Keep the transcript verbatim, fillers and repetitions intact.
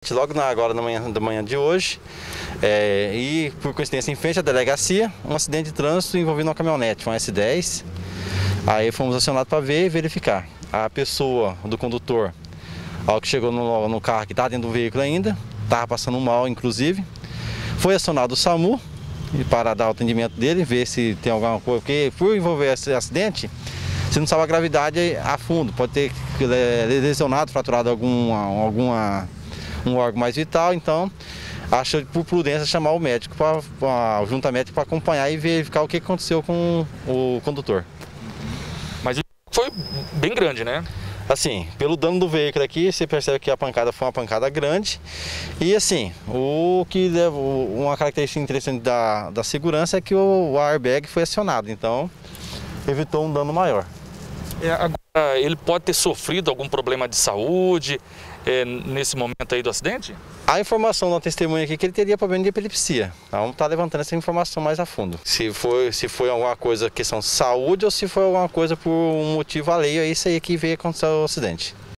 Logo na, agora na manhã, da manhã de hoje, é, e por coincidência em frente à delegacia, um acidente de trânsito envolvendo uma caminhonete, um S dez. Aí fomos acionados para ver e verificar. A pessoa do condutor, ao que chegou no, no carro que está dentro do veículo ainda, estava passando mal inclusive, foi acionado o SAMU para dar o atendimento dele, ver se tem alguma coisa, porque por envolver esse acidente, você não sabe a gravidade a fundo, pode ter lesionado, fraturado alguma, alguma um órgão mais vital, então acho por prudência chamar o médico, pra, pra, juntamente para acompanhar e verificar o que aconteceu com o condutor. Mas foi bem grande, né? Assim, pelo dano do veículo aqui, você percebe que a pancada foi uma pancada grande. E assim, o que uma característica interessante da, da segurança é que o, o airbag foi acionado, então evitou um dano maior. É, agora, ele pode ter sofrido algum problema de saúde é, nesse momento aí do acidente? A informação da testemunha aqui é que ele teria problema de epilepsia. Vamos estar levantando essa informação mais a fundo. Se foi, se foi alguma coisa questão de saúde ou se foi alguma coisa por um motivo alheio a isso aí que veio acontecer o acidente.